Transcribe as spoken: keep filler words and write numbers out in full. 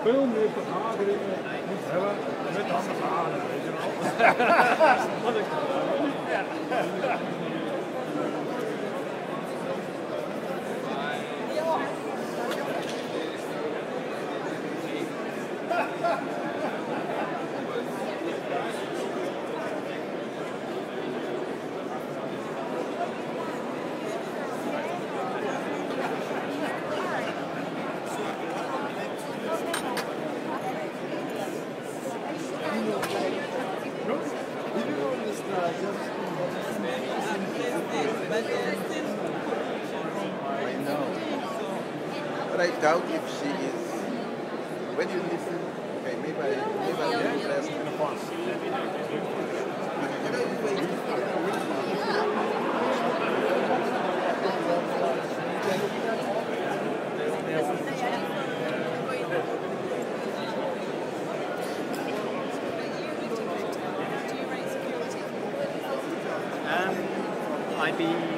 veel meer vergaderingen moet hebben met ambtenaren, weet je wel. Wat ik But I doubt if she is. When you listen, okay, maybe I, maybe I'll be interested in the fun. Um, I'd be